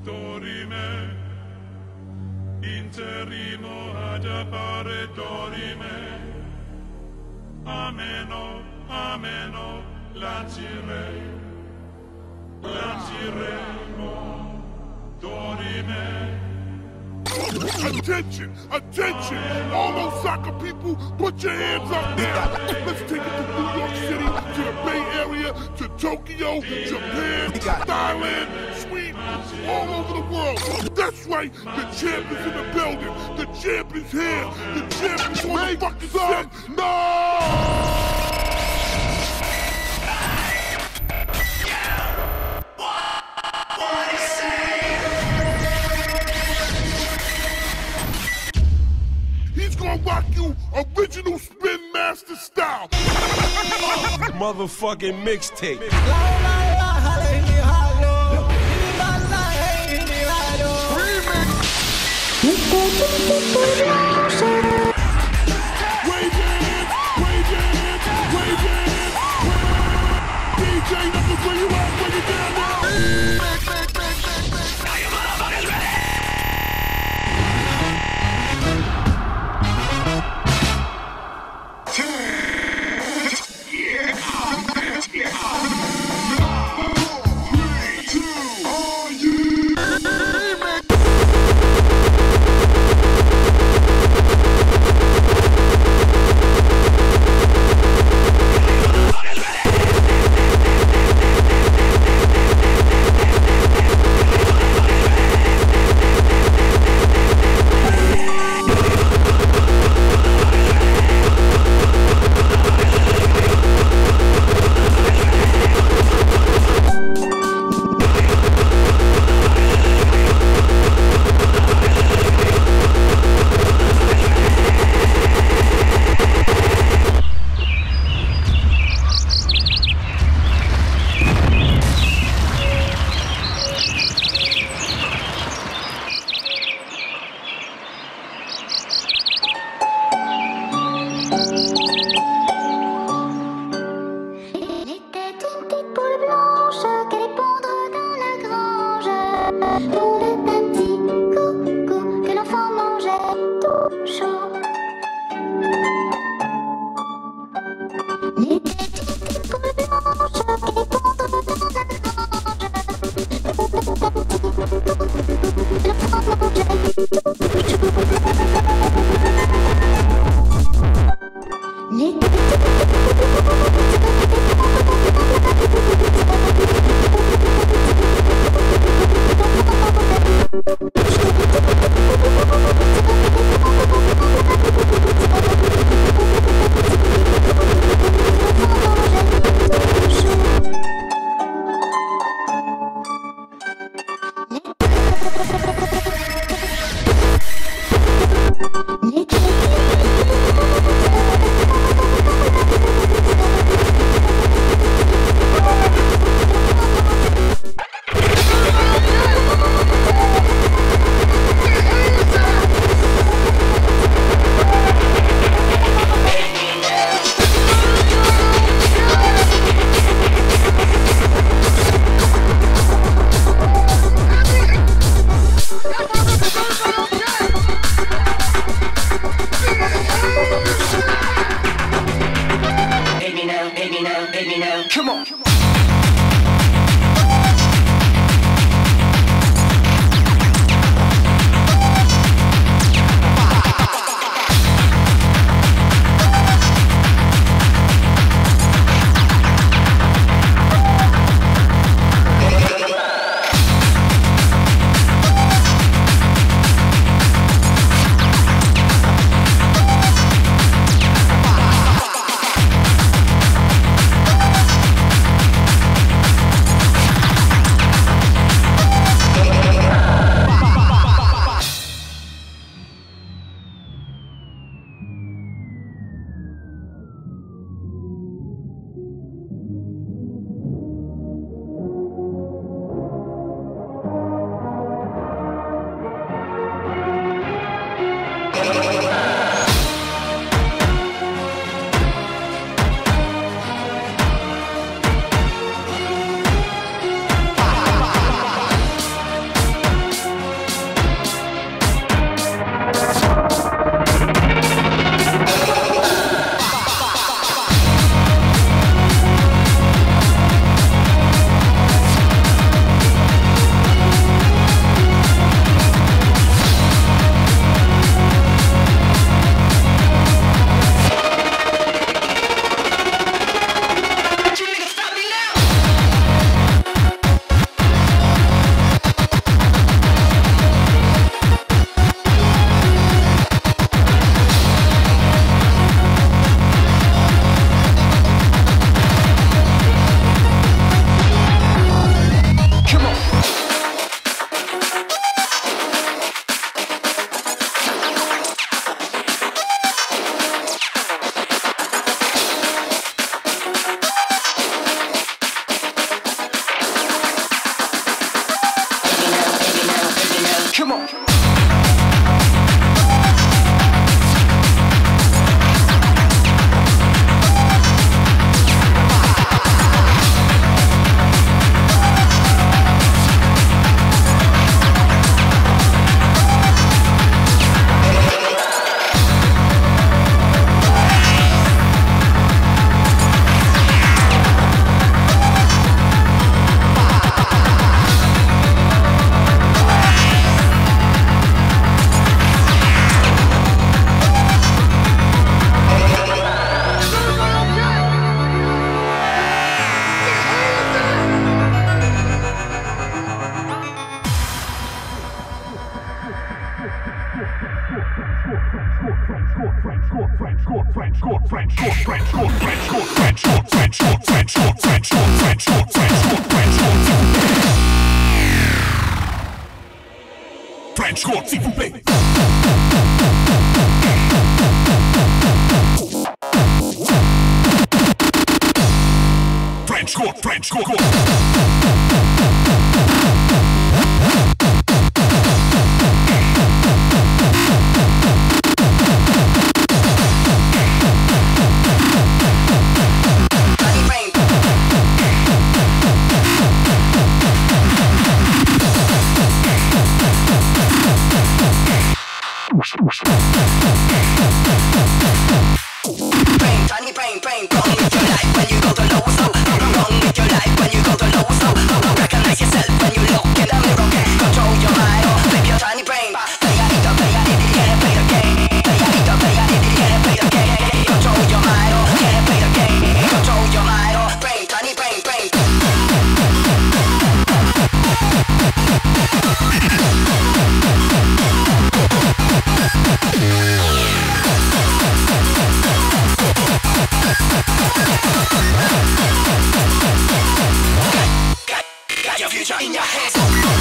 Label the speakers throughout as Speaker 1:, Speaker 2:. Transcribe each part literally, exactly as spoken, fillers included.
Speaker 1: dorime, interimo ad appare dorime, ameno, ameno, lancirei, lanciremo, dorime.
Speaker 2: Attention! Attention! All those soccer people, put your hands up now! Let's take it to New York City, to the Bay Area, to Tokyo, Japan, Thailand, Sweden, all over the world. That's right, the champ is in the building. The champ is here. The champ is on the fucking set. No! He's gonna rock you original Spin Master style.
Speaker 3: Motherfucking mixtape.
Speaker 2: Wave your hands, wave your hands, wave your hands. D J, Knuckles, where you at? Bring it down now.
Speaker 3: French, French, French, French, French, French, French, French, French, French, French, French, French court, s'il vous plaît. French court, French court, court.
Speaker 4: Brain, tiny brain, brain, wrong with your life when you go to low, so wrong with your life when you go to low, so recognize yourself when you look in the mirror, control your mind, oh, flip your tiny brain, play a little, play a little, yeah, play the game, play a little, play a little, yeah, play the game, control your mind, oh, yeah, play the game, control your mind, oh, brain, tiny brain, brain. Got your future in your hands.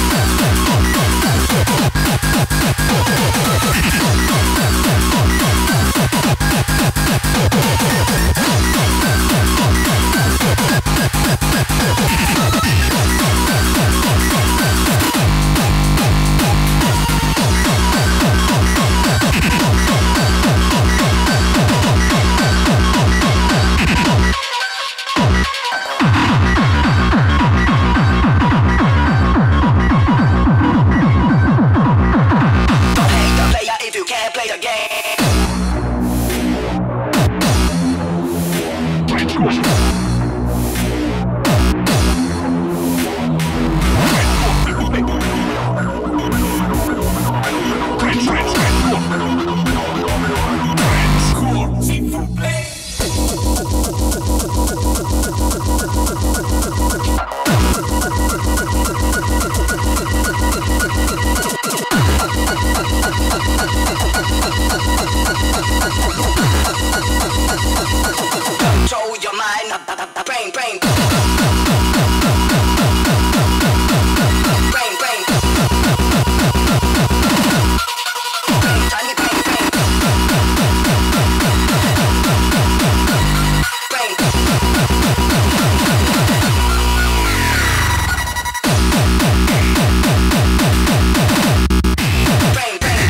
Speaker 4: Control your mind, brain, brain. Brain, brain. Brain, tiny brain, brain. Brain. Brain, brain.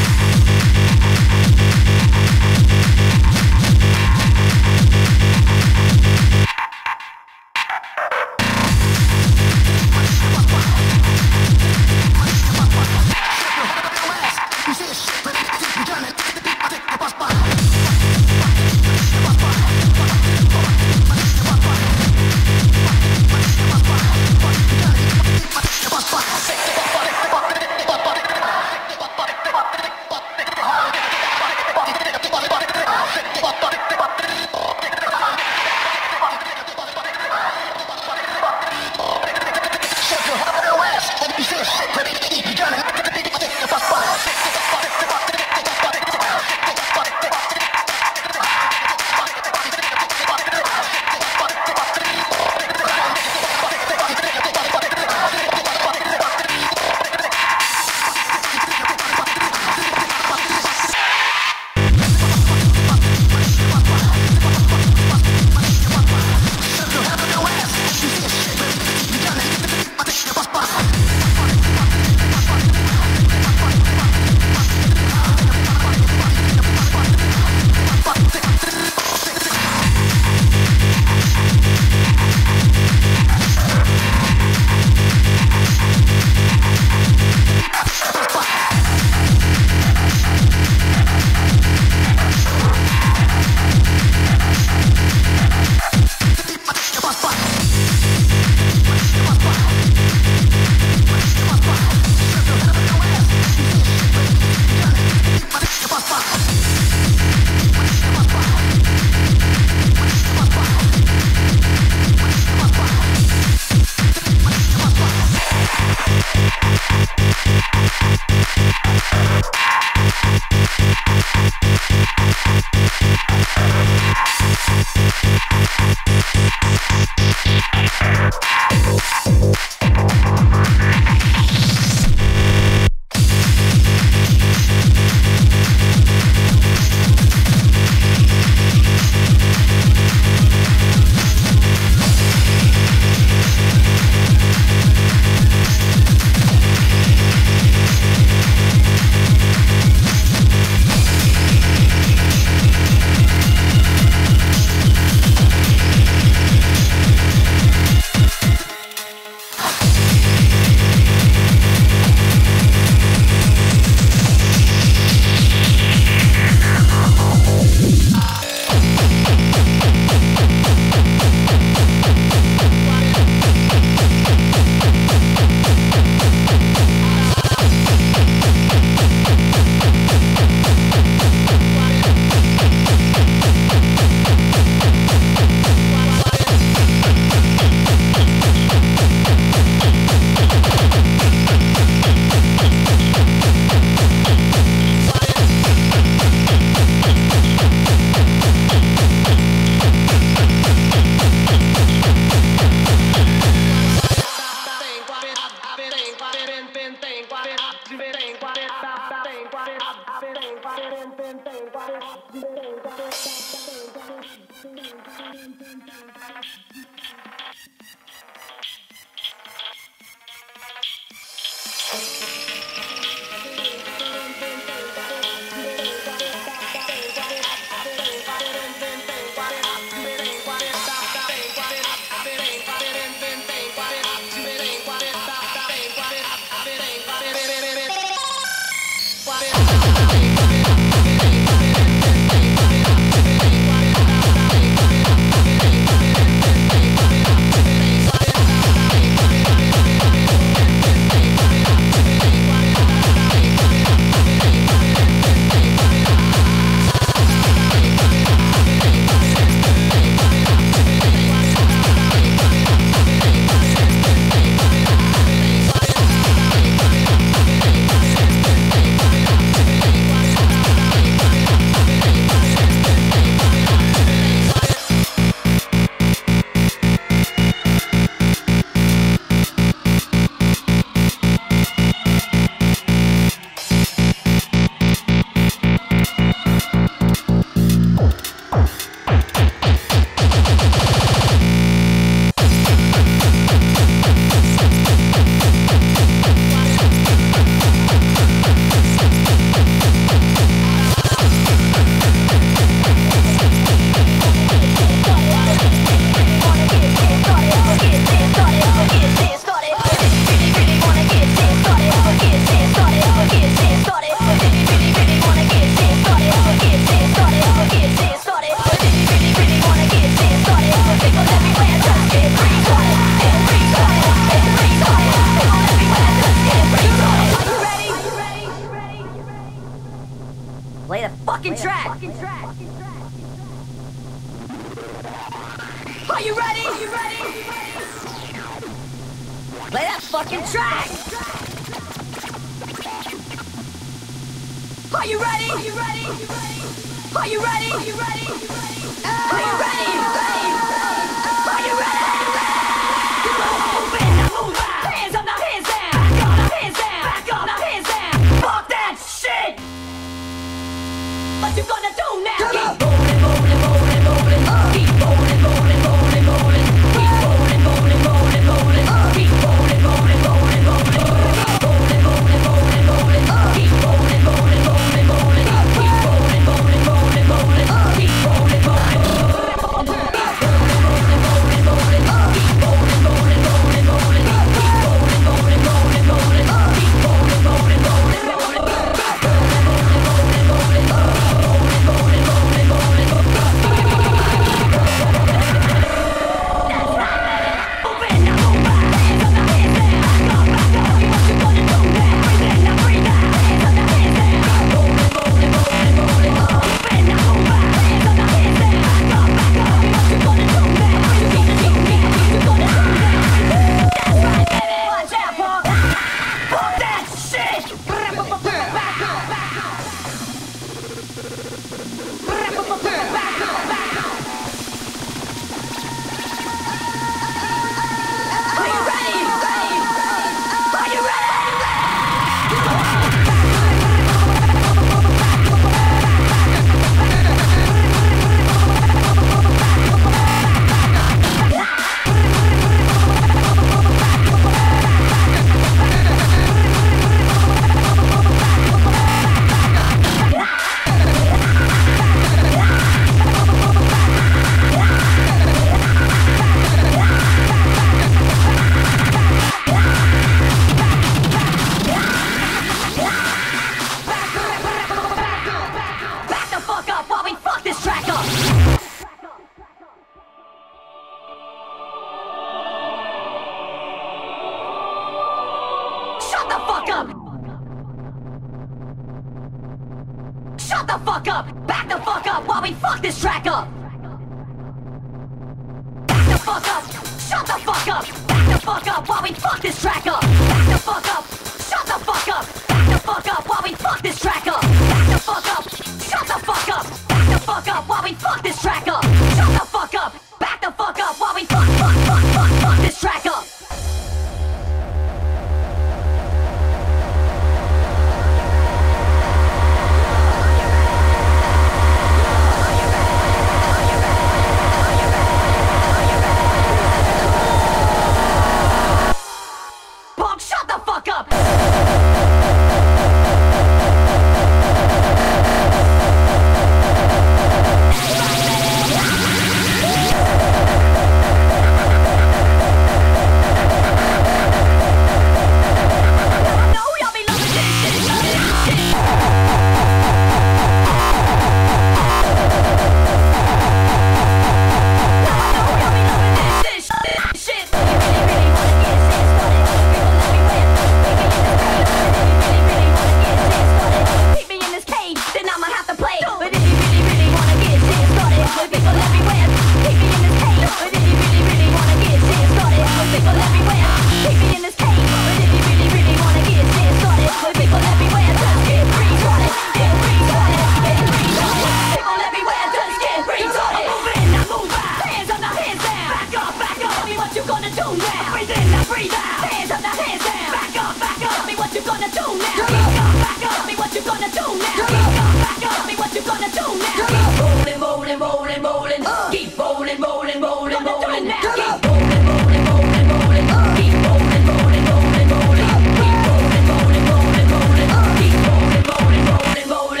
Speaker 5: breathe in, now breathe out. Hands up, now hands down. Back up, back up. Tell me what you gonna do now. Back up, back up. Tell me what you gonna do now. Back up, back up. Tell me what you gonna do now. Keep rolling, rolling, rolling, rolling. Keep rolling, rolling, rolling, rolling now. Keep rolling, rolling, rolling, rolling. Keep rolling, rolling, rolling, rolling. Keep rolling, rolling, rolling, rolling. Keep rolling, rolling, rolling, rolling. Rolling, rolling, rolling, rolling.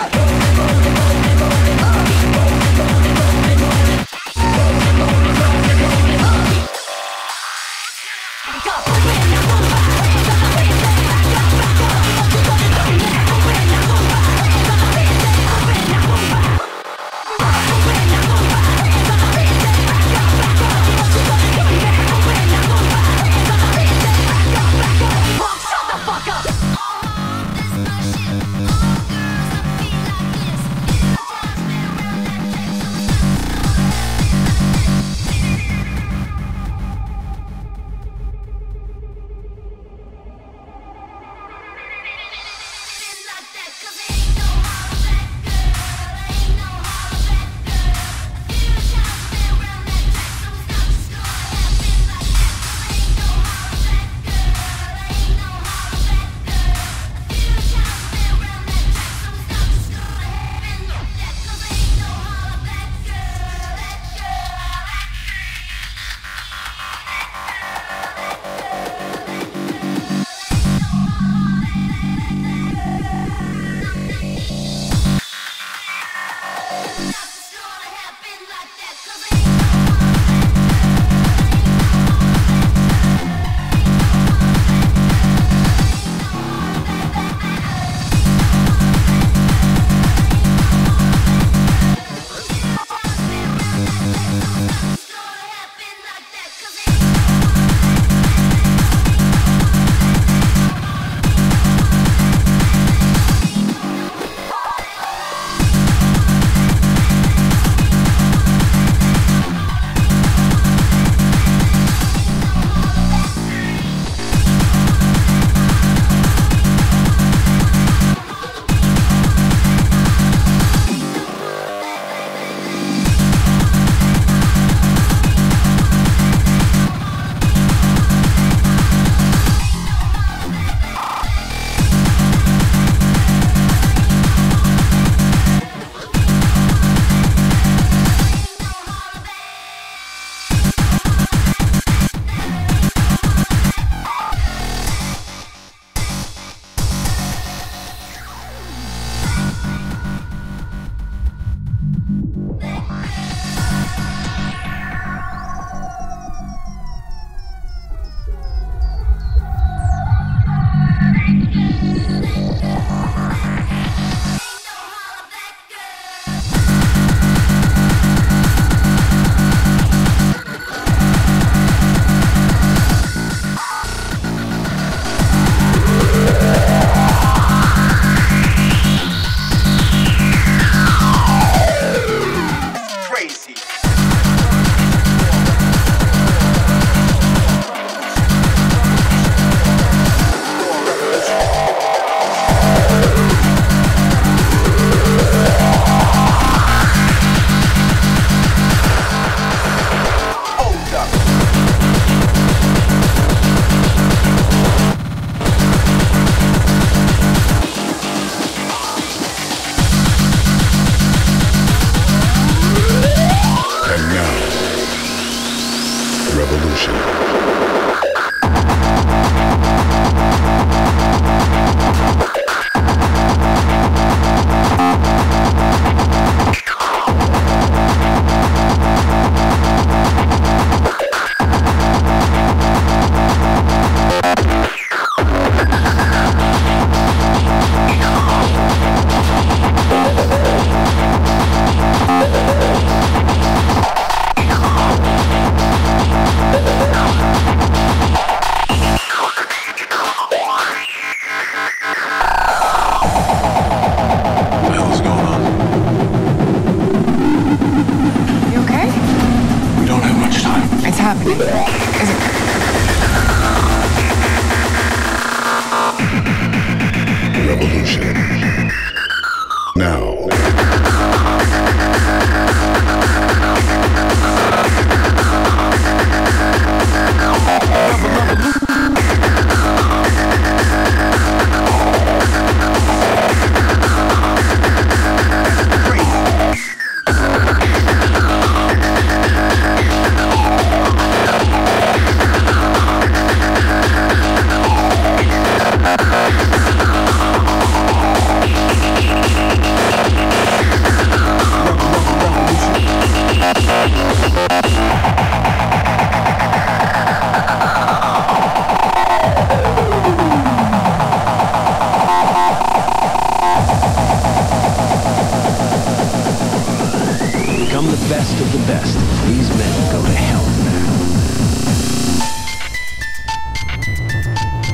Speaker 5: Keep rolling, rolling, rolling, rolling. Rolling, rolling, rolling, rolling. Go, when I move my hands on the wind, back up, back up. What you gonna do now? When I move my hands on the wind, when I move my, when I move my hands on the wind, back up, back up. What you gonna do now? When I move my hands on the wind, back up, back up. Punk, shut the fuck up.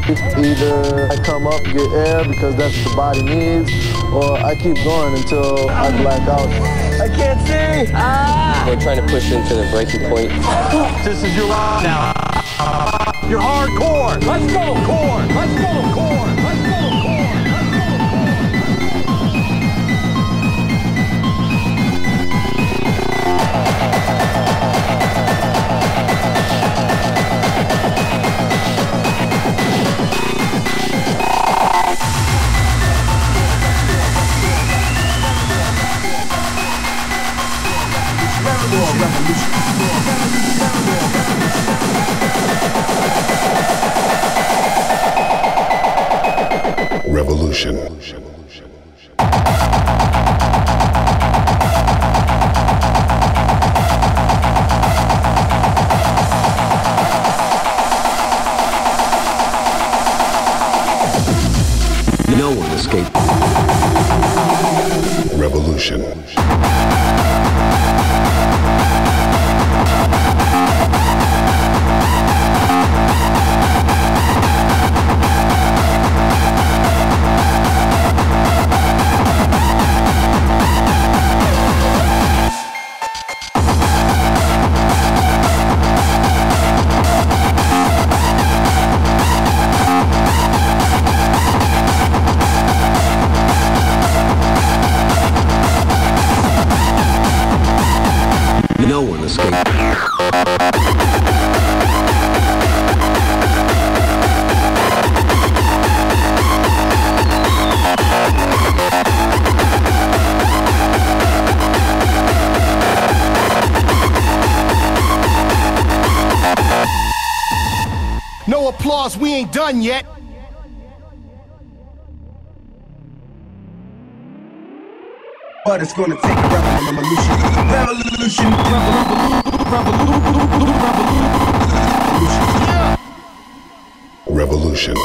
Speaker 6: Either I come up, get air because that's what the body needs, or I keep going until I black out. I can't see! Ah!
Speaker 7: We're trying to push into the breaking point.
Speaker 8: This is your line now. You're hardcore! Let's go! Core! Let's go! Core! Let's go! Core!
Speaker 2: Revolution.
Speaker 7: No one escaped.
Speaker 2: Revolution.
Speaker 7: No one escaped.
Speaker 8: No applause, we ain't done yet.
Speaker 9: But it's gonna take a revolution. Revolution.
Speaker 2: Revolution.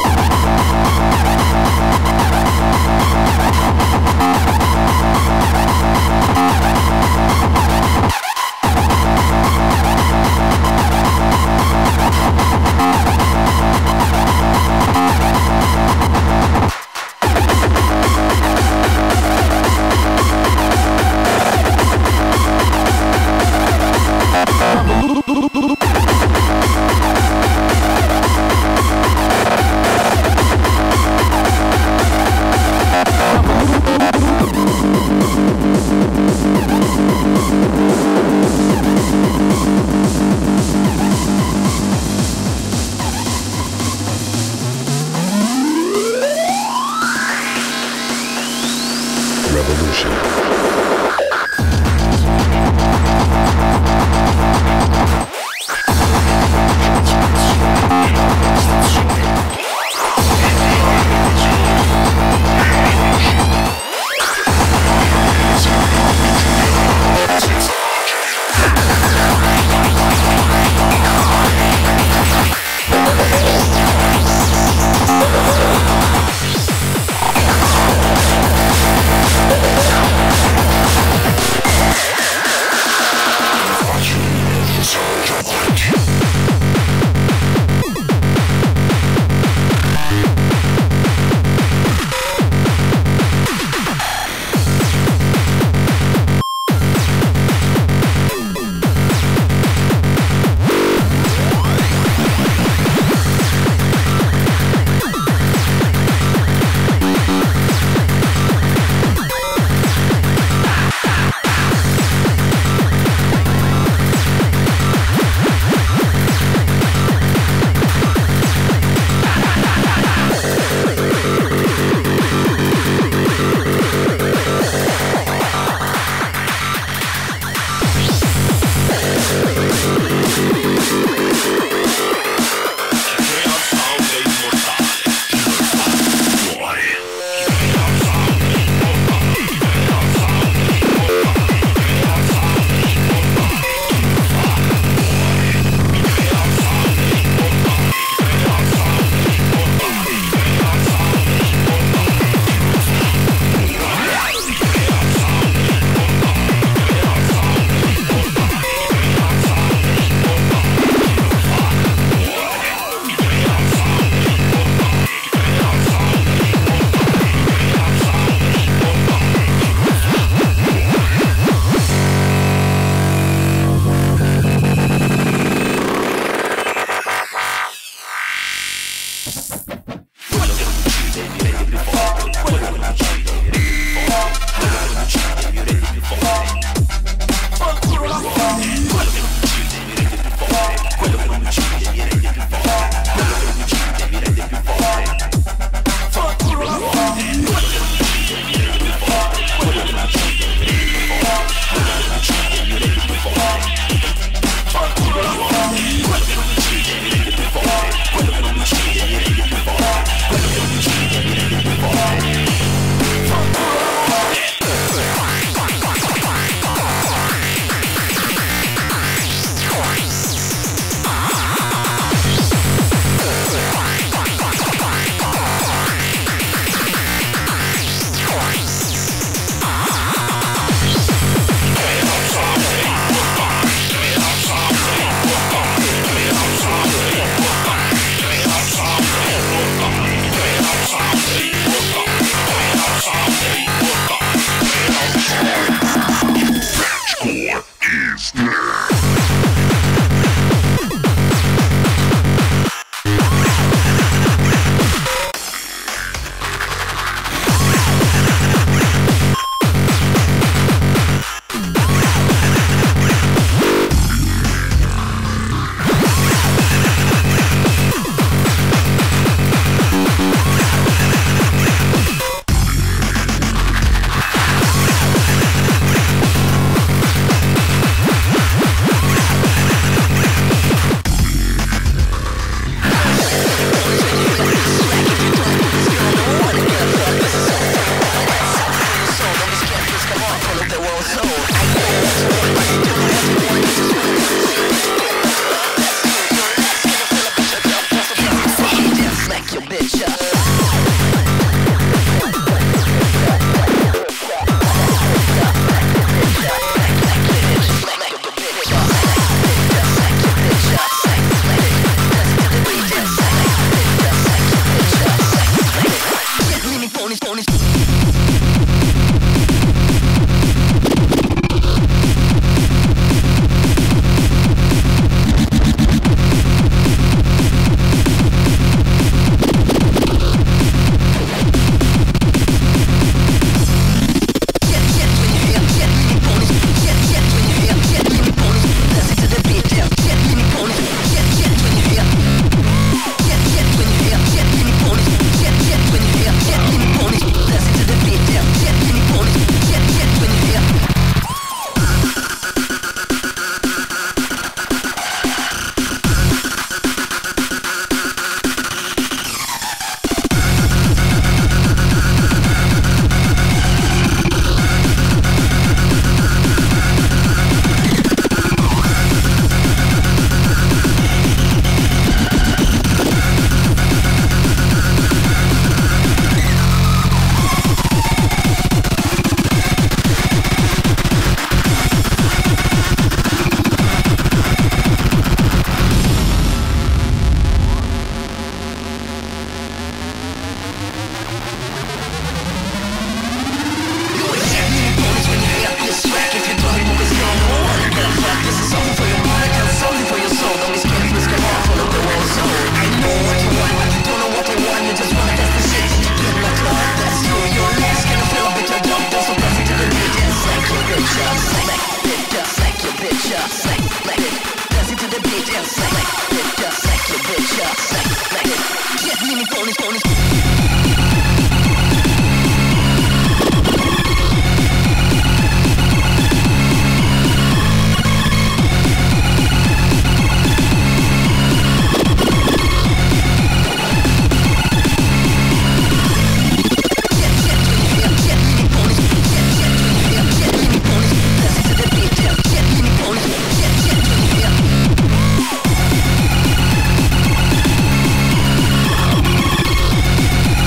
Speaker 4: Shit,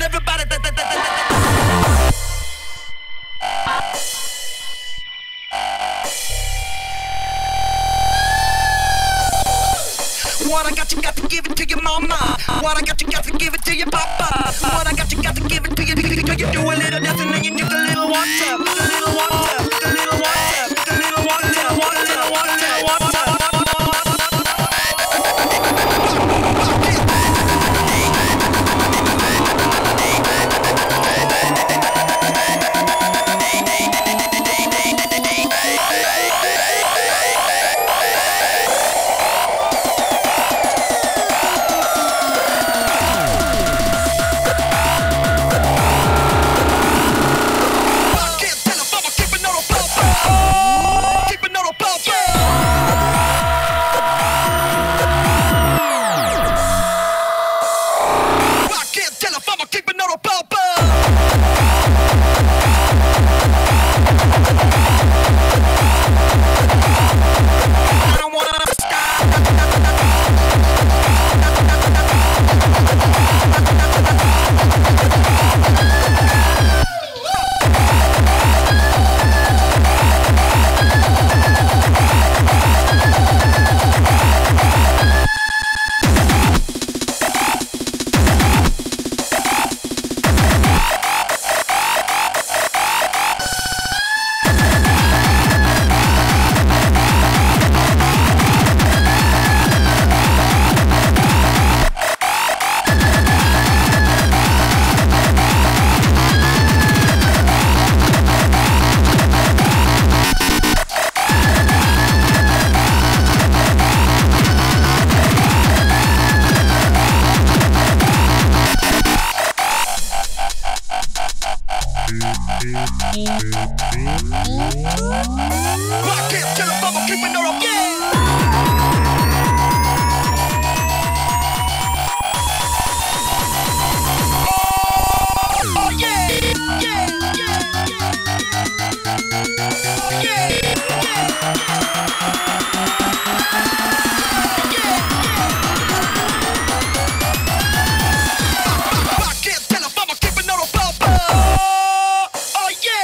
Speaker 4: everybody. What I got, you got to give it to your mama. What I got, you got to give it to your papa. What I got, you got to give it to your. You do a little nothing and you need a little water, a little water, a little water, a little water, water, little water, water.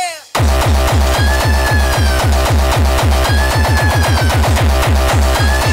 Speaker 4: Yeah.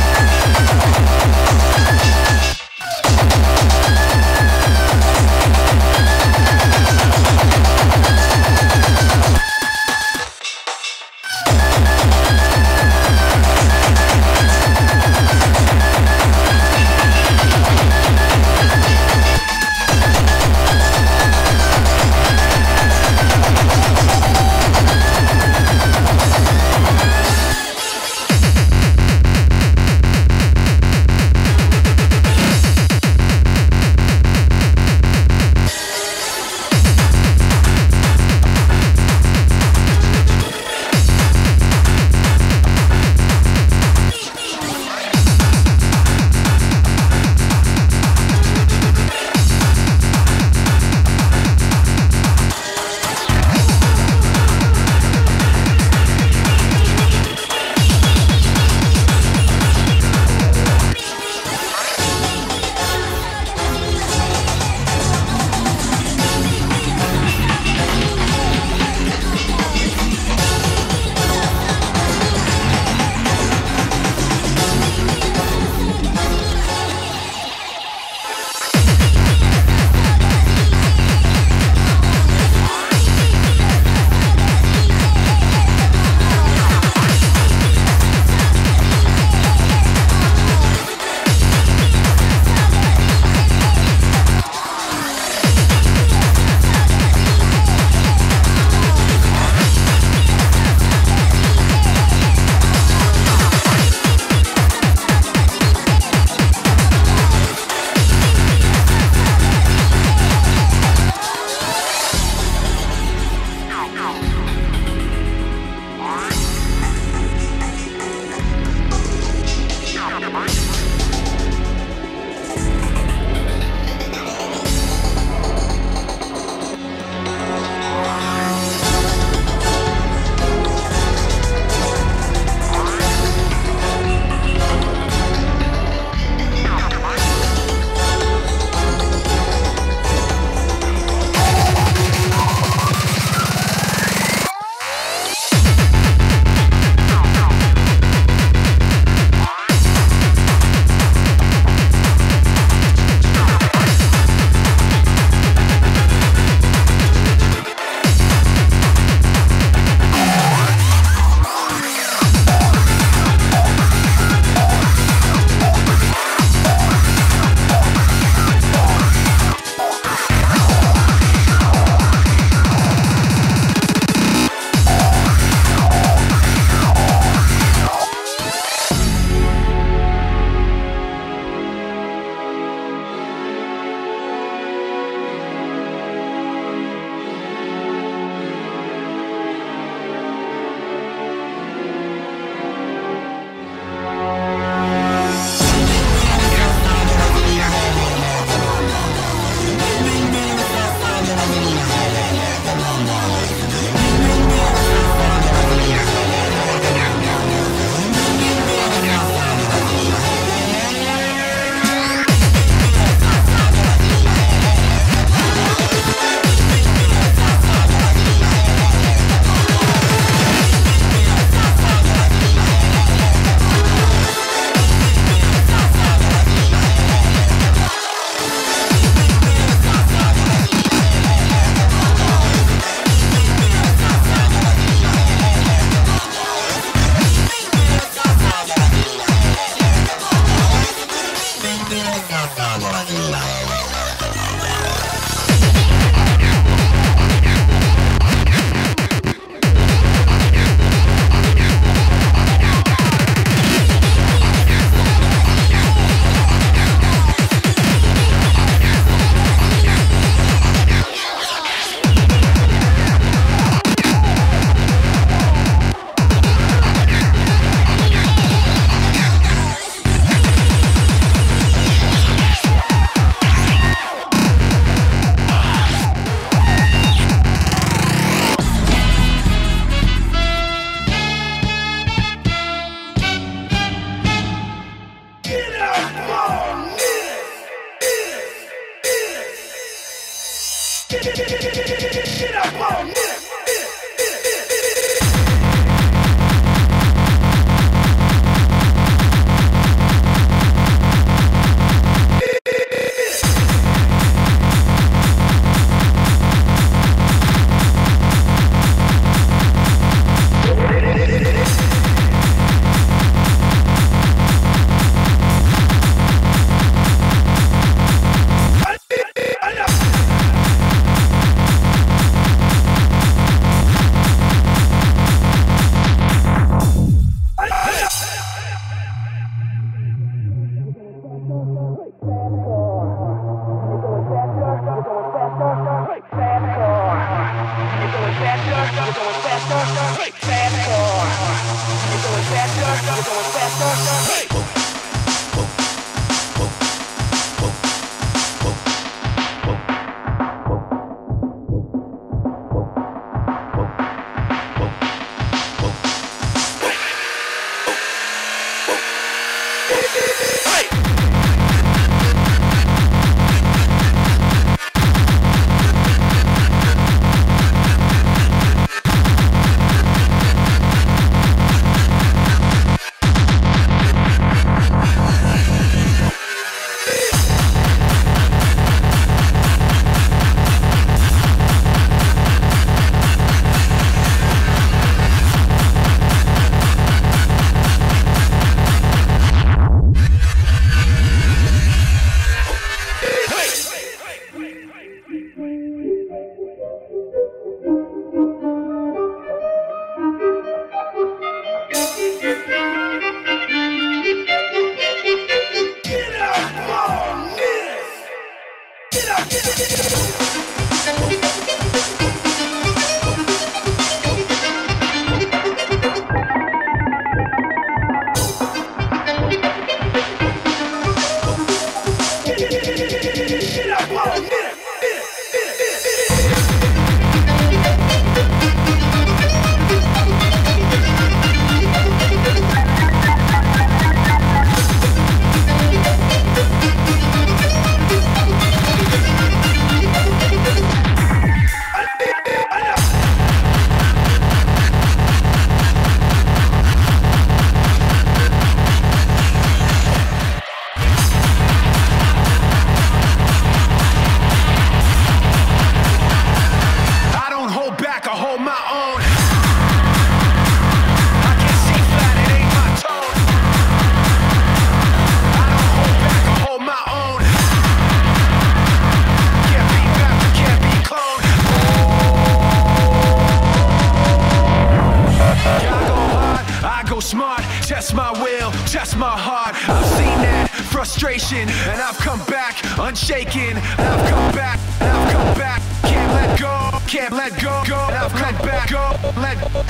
Speaker 10: Test my will, test my heart. I've seen that frustration, and I've come back unshaken. And I've come back, and I've come back. Can't let go, can't let go, go. And I've come back, go, let go.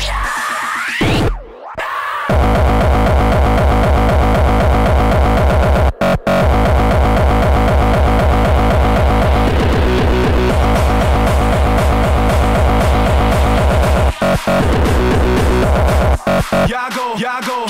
Speaker 10: Yago, Yago,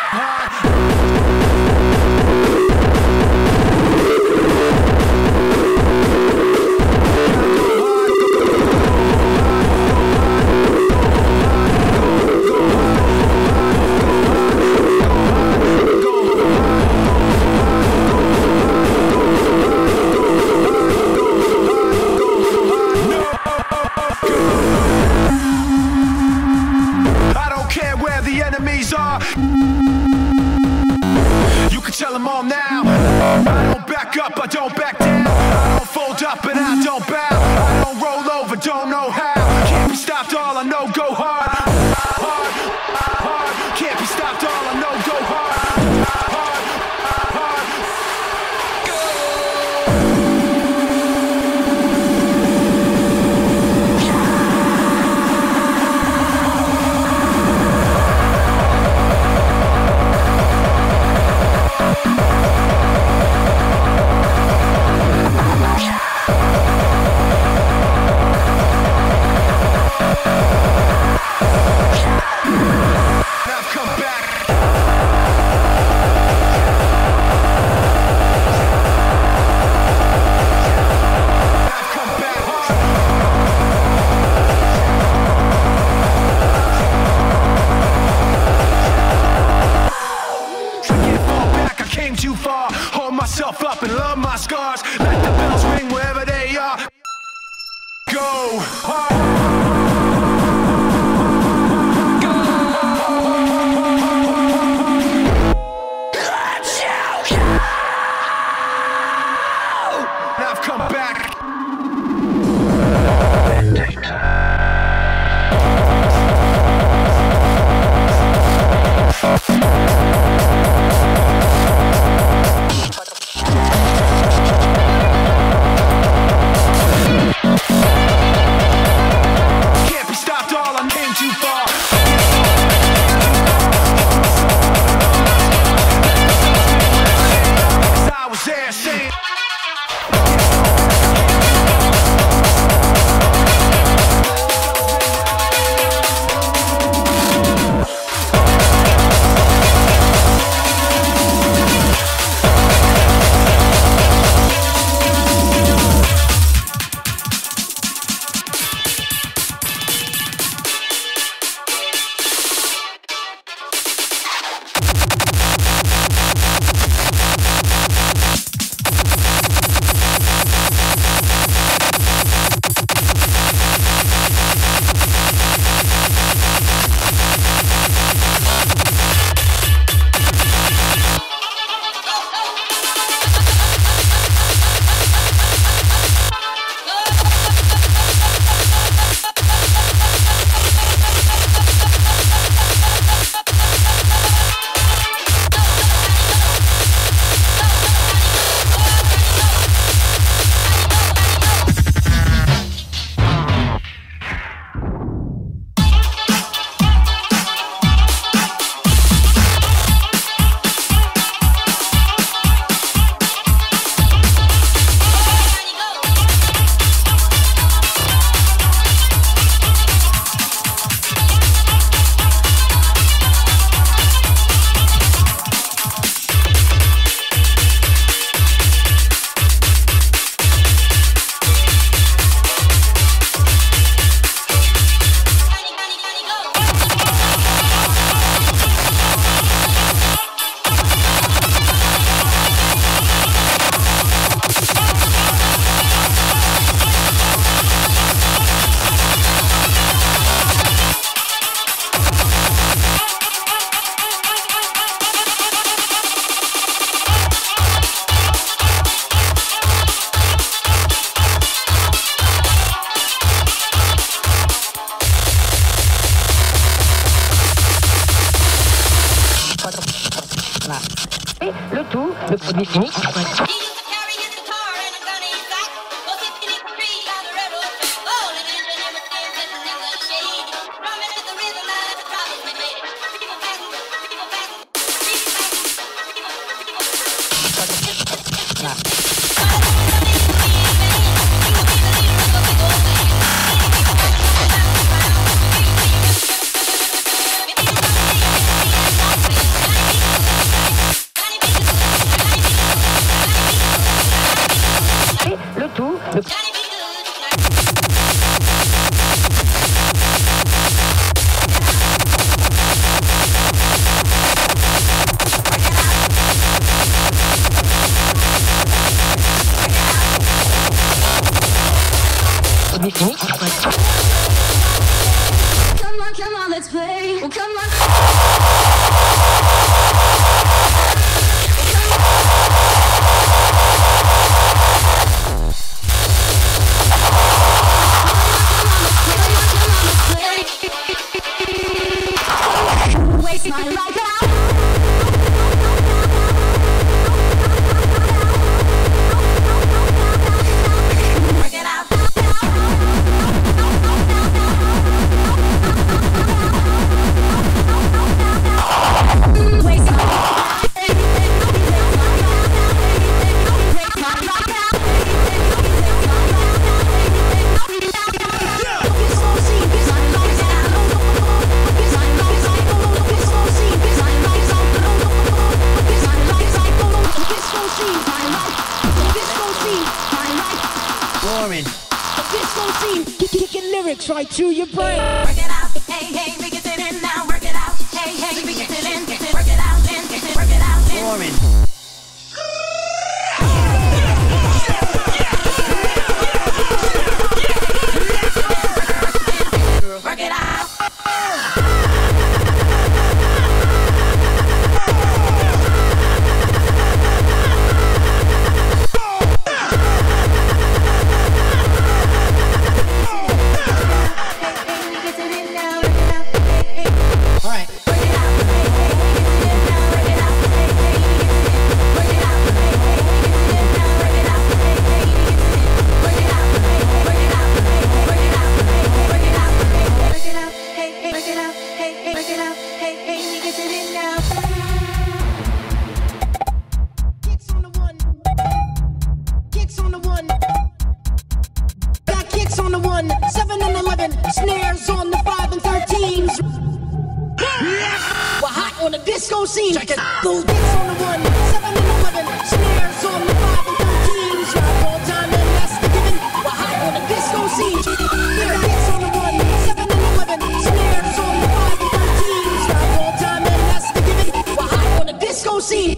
Speaker 10: tell them all now. I don't back up, I don't back down. I don't fold up and I don't bow. I don't roll over, don't know how. Can't be stopped, all I know go hard. Hard, hard. Can't be stopped, all I know go hard. Hard, hard. I've come back.
Speaker 11: tout, le produit fini. Le tout, le... Produit fini.
Speaker 5: Come on, come on, let's play. Well, come on. Waste my life out. Work it out. Waste my
Speaker 12: Warren. Disco scene, kicking lyrics right to your brain.
Speaker 5: Work it out, hey, hey, we can sit in now. Work it out, hey, hey, we can sit in. Work it out, then, work it out, then.
Speaker 12: Warren.
Speaker 5: Work it out.
Speaker 12: Snares on the five and thirteens. We're hot on the disco scene. Check it. Those beats on the one, seven and eleven. Snares on the five and thirteens. Right all time and that's the given. We're hot on the disco scene. Here beats on the one, seven and eleven. Snares on the five and thirteens. Right all time and that's the given. We're hot on the disco scene.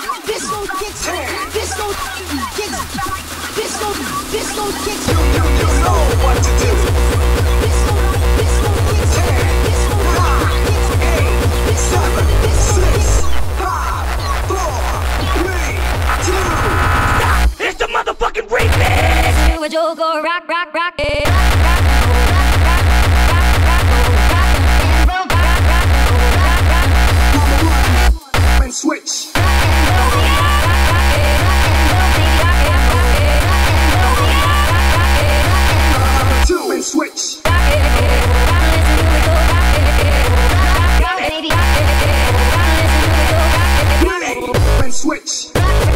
Speaker 12: disco kicks, disco kicks, disco, disco kicks.
Speaker 9: You, you, you know what to do.
Speaker 12: Disco, disco kicks, disco kicks, eight,
Speaker 9: seven, six, five, four, three, two.
Speaker 5: It's the motherfucking remix. Do a joke or rock, rock, rock it.
Speaker 9: Switch. Two and switch. Three and switch.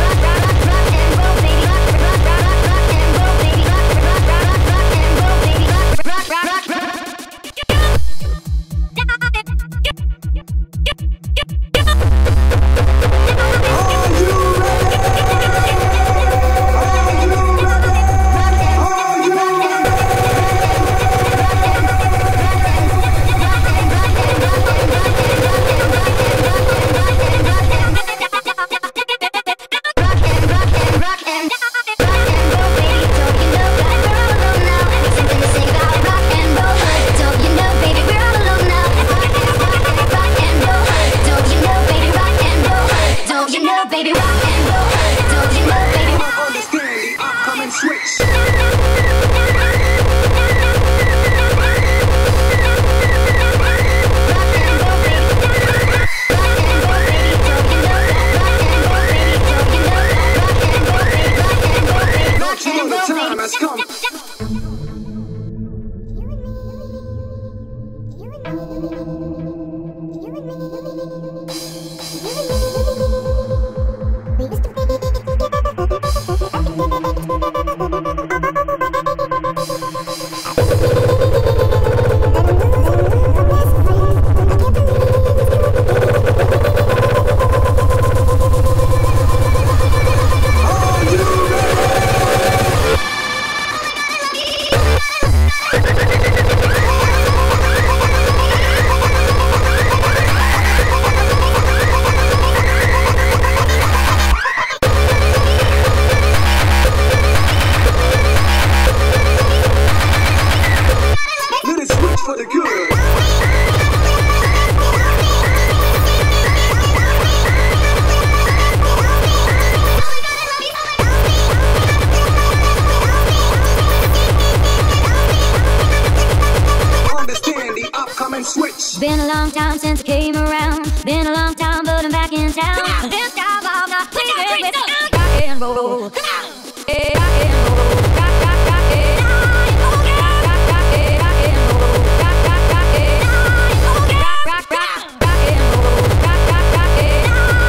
Speaker 5: Been a long time since I came around. Been a long time, but I'm back in town. This time I'm not playing with rock and roll. Rock and roll. Rock, rock, rock it. Rock, rock, rock it. Rock and roll. Rock, rock, rock it. Rock, rock, rock. Rock and roll. Rock, rock, rock it.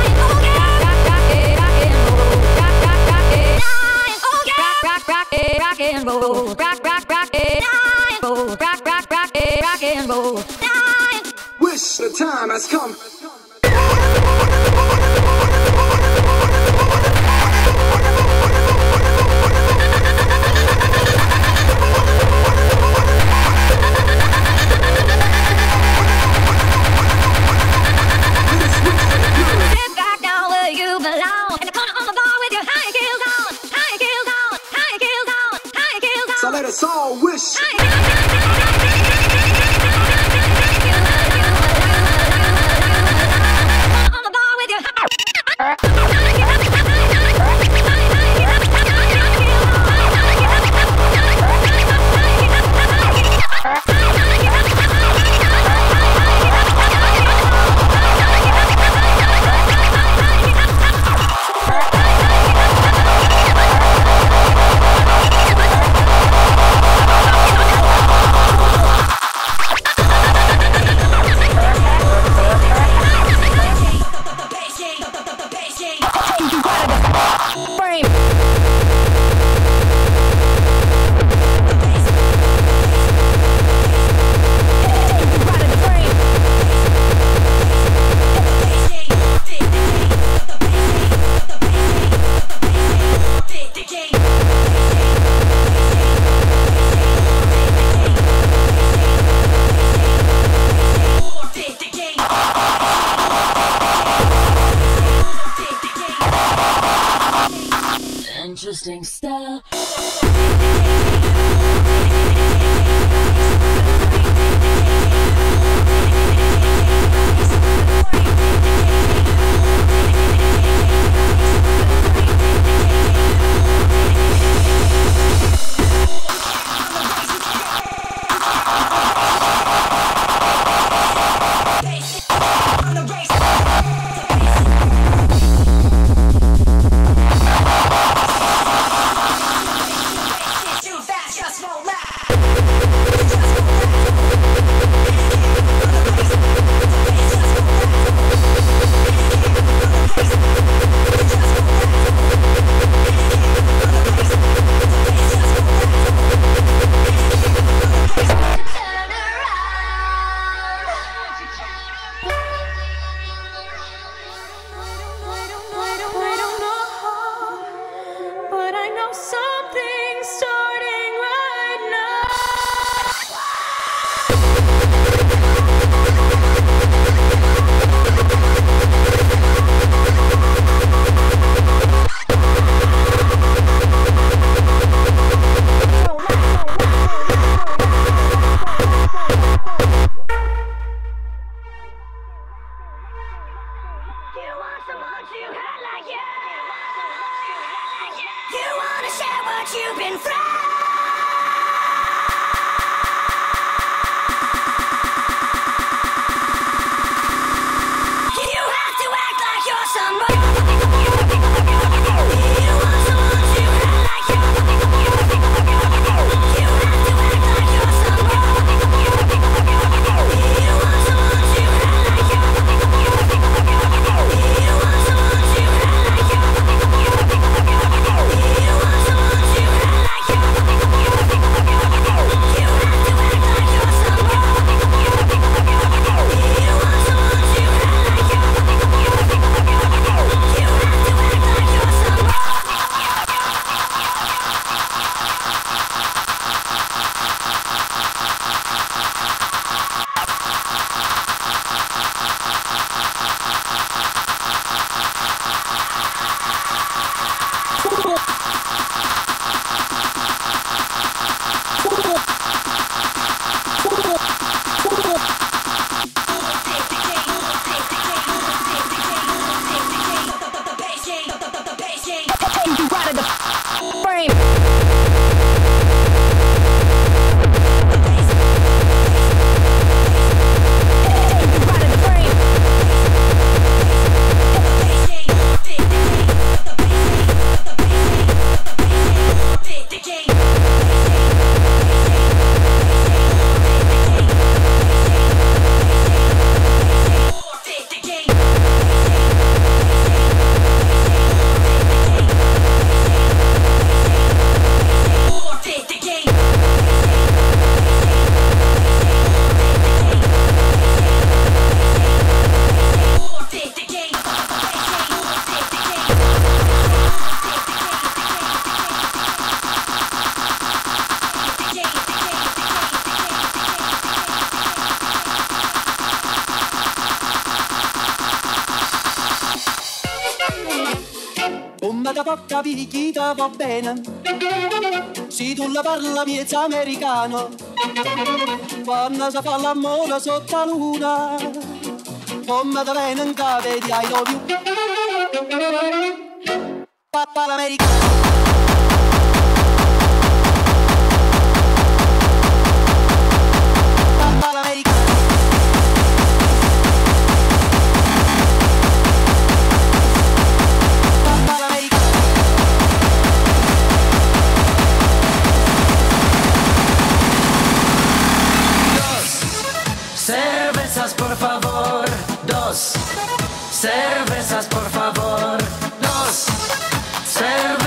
Speaker 5: Rock, rock, rock it. Rock and roll. Rock, rock, rock it. Rock, rock, rock it. Rock and roll. Rock, rock, rock it. Rock, rock, rock it. Rock and roll.
Speaker 9: Wish the time has come.
Speaker 5: Sit back down where you belong. In the corner on the bar with your high heels on. High heels on. High heels on. High heels on.
Speaker 9: So let us all wish.
Speaker 5: We'll be right back. interesting style.
Speaker 12: You've been friends. You have to act like you're somebody. You want someone to act like you. You have to act like you're somebody. You want someone to act like you. You want someone to act like you. You want someone to act like you. You have to act like you're somebody. You want someone to act like you. You have to act like you're somebody.
Speaker 13: Come da porca picchita va bene, se tu la parla miezza americano, quando si fa l'amore sotto la luna, come da bene in cave di I love you, papà l'americano.
Speaker 12: Cervezas por favor, dos. Cervezas por favor, dos. Cervezas.